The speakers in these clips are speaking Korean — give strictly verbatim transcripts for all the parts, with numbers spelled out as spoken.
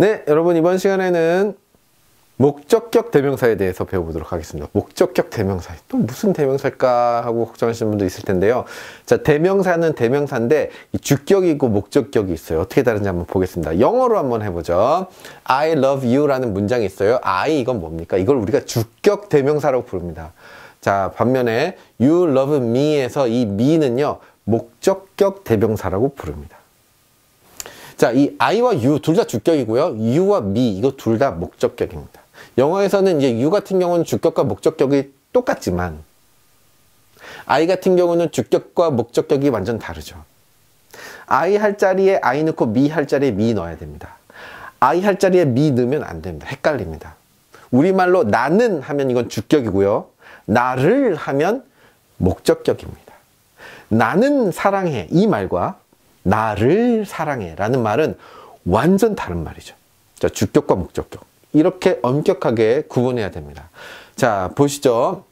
네, 여러분 이번 시간에는 목적격 대명사에 대해서 배워보도록 하겠습니다. 목적격 대명사, 또 무슨 대명사일까 하고 걱정하시는 분도 있을 텐데요. 자, 대명사는 대명사인데 이 주격이고 목적격이 있어요. 어떻게 다른지 한번 보겠습니다. 영어로 한번 해보죠. I love you 라는 문장이 있어요. I 이건 뭡니까? 이걸 우리가 주격 대명사라고 부릅니다. 자, 반면에 you love me에서 이 me는요 목적격 대명사라고 부릅니다. 자, 이 I와 you 둘 다 주격이고요. you와 me 이거 둘 다 목적격입니다. 영어에서는 이제 you 같은 경우는 주격과 목적격이 똑같지만 I 같은 경우는 주격과 목적격이 완전 다르죠. I 할 자리에 I 넣고 me 할 자리에 me 넣어야 됩니다. I 할 자리에 me 넣으면 안 됩니다. 헷갈립니다. 우리말로 나는 하면 이건 주격이고요. 나를 하면 목적격입니다. 나는 사랑해 이 말과 나를 사랑해 라는 말은 완전 다른 말이죠. 자, 주격과 목적격 이렇게 엄격하게 구분해야 됩니다. 자, 보시죠.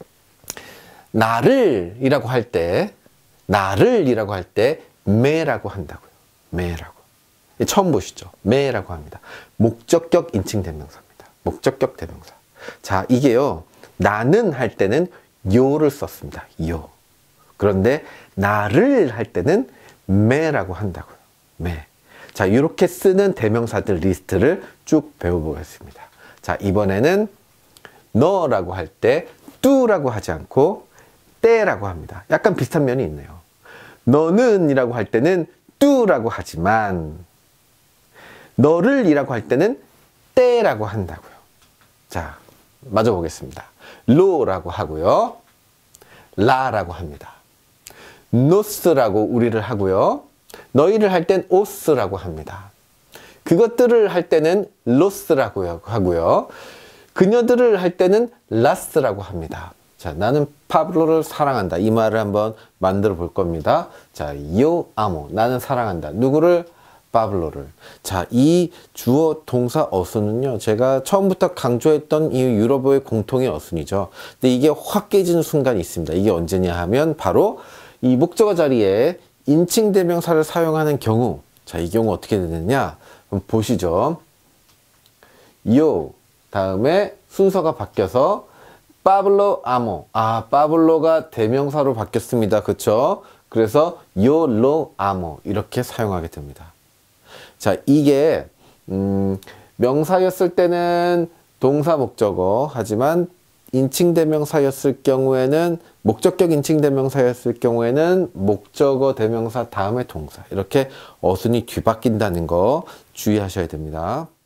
나를 이라고 할 때 나를 이라고 할 때 매라고 한다고요. 매라고 처음 보시죠. 매라고 합니다. 목적격 인칭 대명사입니다. 목적격 대명사. 자, 이게요 나는 할 때는 요를 썼습니다. 요. 그런데 나를 할 때는 매라고 한다고요. 매. 자, 이렇게 쓰는 대명사들 리스트를 쭉 배워보겠습니다. 자, 이번에는 너라고 할 때 뚜라고 하지 않고 때라고 합니다. 약간 비슷한 면이 있네요. 너는 이라고 할 때는 뚜라고 하지만 너를 이라고 할 때는 때라고 한다고요. 자, 마저 보겠습니다. 로라고 하고요. 라라고 합니다. 노스라고 우리를 하고요. 너희를 할 땐 오스라고 합니다. 그것들을 할 때는 로스라고 하고요. 그녀들을 할 때는 라스라고 합니다. 자, 나는 파블로를 사랑한다. 이 말을 한번 만들어 볼 겁니다. 자, yo amo. 나는 사랑한다. 누구를? 파블로를. 자, 이 주어 동사 어순은요 제가 처음부터 강조했던 이 유럽어의 공통의 어순이죠. 근데 이게 확 깨지는 순간이 있습니다. 이게 언제냐 하면 바로 이 목적어 자리에 인칭 대명사를 사용하는 경우. 자, 이 경우 어떻게 되느냐 한번 보시죠. yo 다음에 순서가 바뀌어서 파블로 아모. 아, 파블로가 대명사로 바뀌었습니다. 그쵸? 그래서 yo lo amo 이렇게 사용하게 됩니다. 자, 이게 음, 명사였을 때는 동사 목적어 하지만 인칭대명사였을 경우에는 목적격 인칭대명사였을 경우에는 목적어 대명사 다음에 동사 이렇게 어순이 뒤바뀐다는 거 주의하셔야 됩니다.